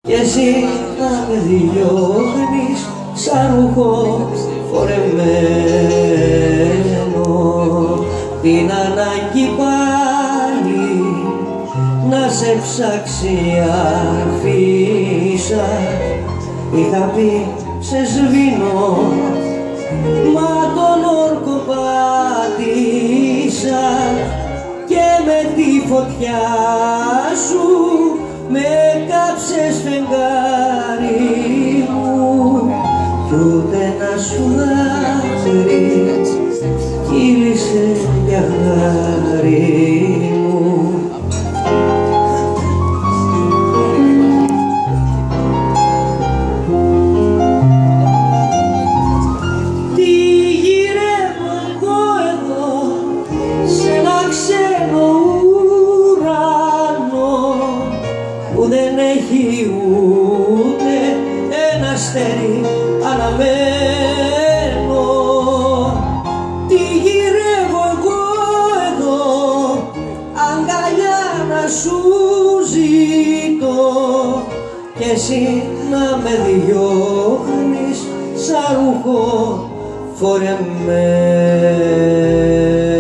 κι εσύ να με διώχνεις σαν ρούχο φορεμένο. Την ανάγκη πάλι να σε ψάξει αφήσα, είχα πει σε σβήνω, μα τον όρκο πάτησα και με τη φωτιά σου με κάψες φεγγάρι μου κι ούτε να σου δάκρυ κύλησε για χάρη μου. Τι γυρεύω εγώ εδώ σε ένα ξένο ουρανό που δεν έχει ούτε ένα αστέρι αναμένο. Τι γυρεύω εγώ εδώ αγκαλιά να σου ζητώ κι εσύ να με διώχνεις σαν ρούχο φορεμένο.